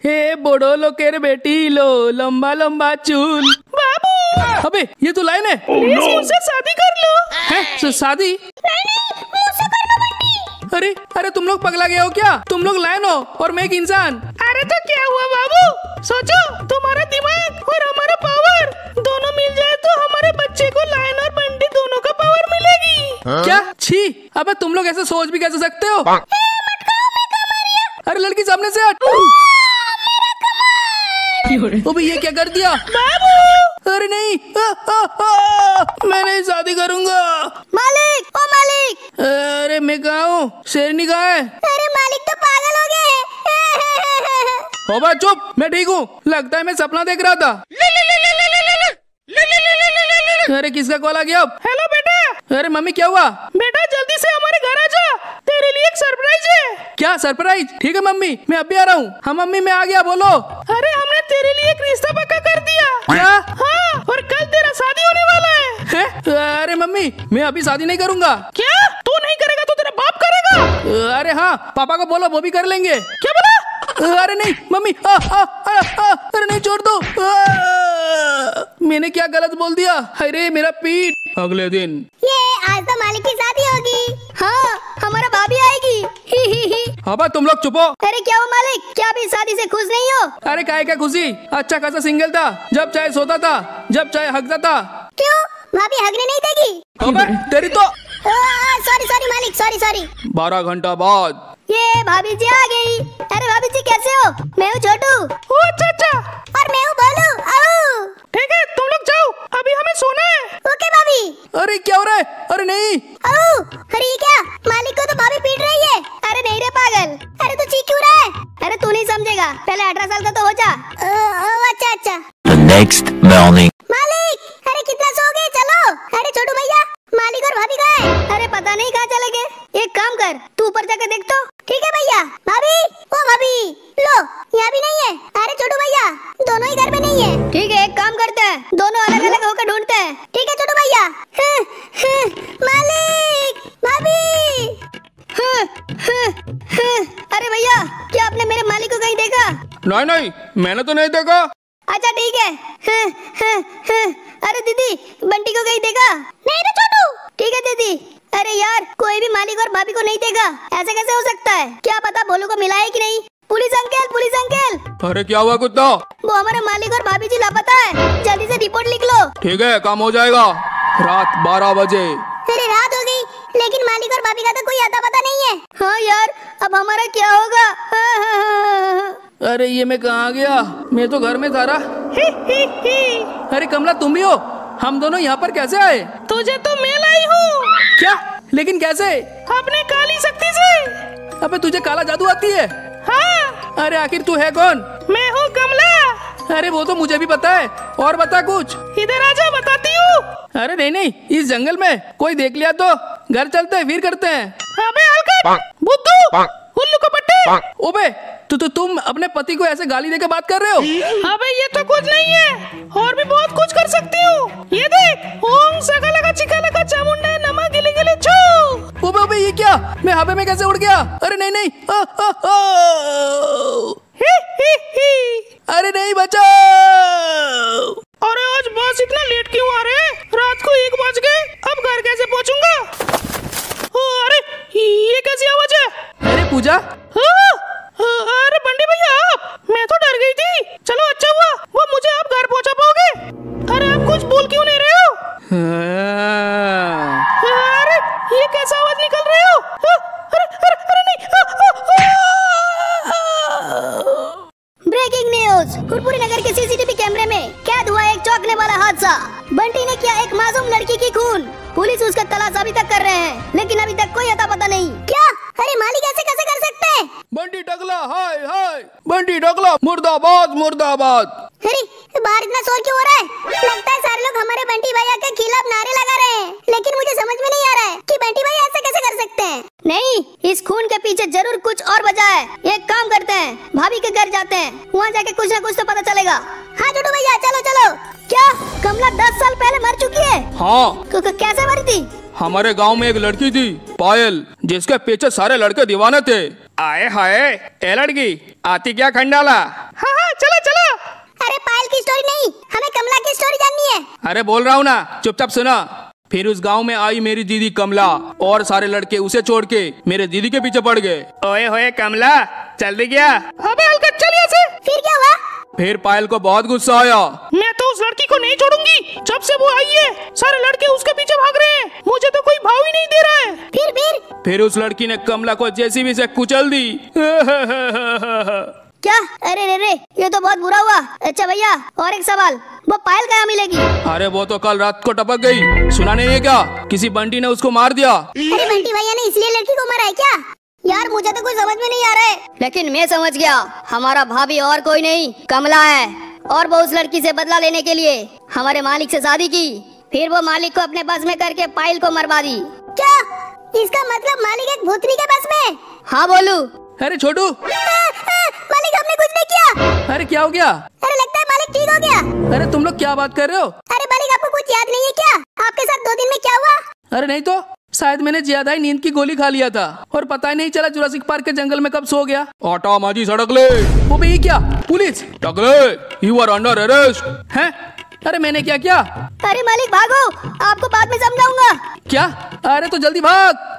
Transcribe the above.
हे बोड़ो लोकेर बेटी लो लंबा लंबा चूल। बाबू अबे ये तो लाइन है। प्लीज मुझसे शादी कर लो। हैं शादी? मुझसे कर लो बंटी। अरे अरे तुम लोग पगला गए हो क्या? तुम लोग लायन हो और मैं एक इंसान। अरे तो क्या हुआ बाबू, सोचो तुम्हारा दिमाग और हमारा पावर दोनों मिल जाए तो हमारे बच्चे को लायन और बंटी दोनों का पावर मिलेगी। क्या? छी, अबे तुम लोग ऐसे सोच भी कैसे सकते हो? अरे लड़की सामने से हट। अबे ये क्या कर दिया बाबू? अरे नहीं, मैं नहीं शादी करूंगा। मालिक, ओ मालिक। अरे मैं कहाँ हूँ? शेरनी कहाँ है? अरे मालिक तो पागल हो गए। हो बा चुप, मैं ठीक हूँ। लगता है मैं सपना देख रहा था। अरे किसका कॉल आ गया अब? हेलो बेटा। अरे मम्मी क्या हुआ? बेटा जल्दी से हमारे घर आ जा, तेरे लिए एक सरप्राइज है। क्या सरप्राइज? ठीक है मम्मी, मैं अभी आ रहा हूँ। हाँ मम्मी मैं आ गया, बोलो। अरे हमने तेरे लिए एक रिश्ता पक्का कर दिया। क्या? हाँ, और कल तेरा शादी होने वाला है। अरे मम्मी मैं अभी शादी नहीं करूंगा। क्या? तू नहीं करेगा तो तेरा बाप करेगा। अरे हाँ पापा को बोलो, वो भी कर लेंगे। क्या बोला? अरे नहीं मम्मी, अरे नहीं छोड़ दो। मैंने क्या गलत बोल दिया? अरे मेरा पीठ। अगले दिन ये आज तो मालिक की शादी होगी। हाँ हमारा भाभी आएगी। ही। हाँ तुम लोग चुपो। अरे क्या हो मालिक, क्या अभी शादी से खुश नहीं हो? अरे काहे क्या खुशी, अच्छा खासा सिंगल था, जब चाहे सोता था, जब चाहे हकता था। क्यों, भाभी हगने नहीं देगी? अबे तेरी तो। सॉरी मालिक, सॉरी। 12 घंटा बाद ये भाभी जी आ गई। अरे भाभी जी कैसे हो? मैं हूँ छोटू। अच्छा। और मैं हूँ बोलू। आओ। ठीक है तुम लोग जाओ, अभी हमें सोना है। ओके भाभी। अरे क्या हो रहा है? अरे नहीं। आओ। अरे ये क्या, मालिक को तो भाभी पीट रही है। अरे नहीं रे पागल, अरे तू चीख क्यों रहा है? अरे तू नहीं समझेगा, पहले 18 साल का तो हो जा। अच्छा। The next morning. मालिक, अरे कितना सो गए, चलो। अरे छोटू भैया, मालिक और भाभी कहाँ है? अरे पता नहीं कहाँ चले गए। एक काम कर, तू ऊपर जाकर देख तो। ठीक है भैया। भाभी, ओ भाभी, लो यहाँ भी नहीं है। अरे छोटू भैया, दोनों ही घर में नहीं है। ठीक है एक काम करते हैं, दोनों अलग अलग होकर ढूंढते हैं। ठीक है छोटू भैया। मालिक, भाभी। अरे भैया, क्या आपने मेरे मालिक को कहीं देखा? नहीं मैंने तो नहीं देखा। अच्छा ठीक है। अरे दीदी, बंटी को कहीं देखा? नहीं रे छोटू। ठीक है दीदी। अरे यार, कोई भी मालिक और भाभी को नहीं देखा, ऐसे कैसे हो सकता है? क्या पता भोलू को मिला है कि नहीं। Police uncle. अरे क्या हुआ कुत्ता? वो हमारे मालिक और भाभी जी लापता है, जल्दी से रिपोर्ट लिख लो। ठीक है काम हो जाएगा। रात 12 बजे। अरे रात हो गई, लेकिन मालिक और भाभी का तो कोई आता पता नहीं है। हाँ यार, अब हमारा क्या होगा? अरे ये मैं कहाँ गया? मैं तो घर में था रहा। अरे कमला तुम भी हो? हम दोनों यहाँ पर कैसे आए? तुझे तो मैं लाई हूँ। क्या? लेकिन कैसे? अपने काली शक्ति से। अबे तुझे काला जादू आती है? हाँ। अरे आखिर तू है कौन? मैं हूँ कमला। अरे वो तो मुझे भी पता है, और बता कुछ। इधर आजा, बताती हूँ। अरे नहीं, इस जंगल में कोई देख लिया तो घर चलते हैं, फिर करते हैं। अबे हलकट, बुद्धू, उल्लू का पट्टे। ओबे तुम अपने पति को ऐसे गाली देके बात कर रहे हो? अबे ये तो कुछ नहीं है, और भी बहुत कुछ कर सकती हूँ। ये देख, ओम सकलका चिकलका चामुंडा नमः गिली गिली छू। ओबे ये क्या? मैं हवा में कैसे उड़ गया? अरे नहीं। अरे नहीं बचाओ। अरे आज बस इतना लेट क्यों आ रहे? रात को 1 बज गए, अब घर कैसे पहुँचूंगा? अरे ये कैसी आवाज है? अरे पूजा। अरे बंटी भैया आप, मैं तो डर गई थी। चलो अच्छा हुआ वो मुझे आप घर पहुंचा पाओगे। अरे आप कुछ बोल क्यों नहीं रहे हो? अरे ये कैसा आवाज निकल रहे हो? अरे नहीं। ब्रेकिंग न्यूज, कुरपुरी नगर के सीसीटीवी कैमरे में कैद हुआ एक चौंकने वाला हादसा। बंटी ने किया एक मासूम लड़की की खून। पुलिस उसका तलाश अभी तक कर रहे हैं, लेकिन अभी तक कोई अता पता नहीं। क्या? अरे मालिक ऐसे कैसे कर सकते हैं? बंटी टकला, हाय बंटी टकला, मुर्दाबाद। अरे बाहर इतना शोर क्यों हो रहा है? लगता है सारे लोग हमारे बंटी भैया के खिलाफ नारे लगा रहे हैं, लेकिन मुझे समझ में नहीं आ रहा है कि बंटी भैया ऐसे कैसे कर सकते हैं। नहीं, इस खून के पीछे जरूर कुछ और वजह है। एक काम करते हैं, भाभी के घर जाते हैं, वहाँ जाके कुछ न कुछ तो पता चलेगा। हाँ छोटू भैया चलो। क्या कमला 10 साल पहले मर चुकी है? हाँ। कैसे मरी थी? हमारे गांव में एक लड़की थी पायल, जिसके पीछे सारे लड़के दीवाने थे। आए हाय, ए लड़की आती क्या खंडाला? अरे बोल रहा हूँ ना, चुपचाप सुना। फिर उस गांव में आई मेरी दीदी कमला और सारे लड़के उसे छोड़ के मेरे दीदी के पीछे पड़ गए। ओए होए कमला, जल्दी गया। अबे हलकट चल यहाँ से। फिर क्या हुआ? फिर पायल को बहुत गुस्सा आया। मैं तो उस लड़की को नहीं छोड़ूंगी। जब से वो आई है सारे लड़के उसके पीछे भाग रहे हैं, मुझे तो कोई भाव ही नहीं दे रहा है। फिर उस लड़की ने कमला को जेसीबी से कुचल दी। क्या? अरे रे रे, ये तो बहुत बुरा हुआ। अच्छा भैया, और एक सवाल, वो पायल कहाँ मिलेगी? अरे वो तो कल रात को टपक गई। सुना नहीं है क्या? किसी बंटी ने उसको मार दिया। अरे बंटी भैया ने इसलिए लड़की को मारा है क्या? यार मुझे तो कुछ समझ में नहीं आ रहा है। लेकिन मैं समझ गया, हमारा भाभी और कोई नहीं कमला है, और वो उस लड़की से बदला लेने के लिए हमारे मालिक से शादी की, फिर वो मालिक को अपने बस में करके पायल को मरवा दी। क्या? इसका मतलब मालिक एक भूतनी के बस में? हाँ बोलू। अरे छोटू, मालिक हमने कुछ नहीं किया। अरे क्या हो गया? अरे लगता है मालिक ठीक हो गया। अरे तुम लोग क्या बात कर रहे हो? अरे मालिक आपको कुछ याद नहीं है क्या? आपके साथ 2 दिन में क्या हुआ? अरे नहीं तो, शायद मैंने ज्यादा ही नींद की गोली खा लिया था और पता ही नहीं चला जुरासिक पार्क के जंगल में कब सो गया। ऑटो माजी सड़क ले। वो भी क्या? Police Takle, you are under arrest. हैं? अरे मैंने क्या किया? अरे मालिक भागो, आपको बाद में समझाऊंगा। क्या? अरे तो जल्दी भाग।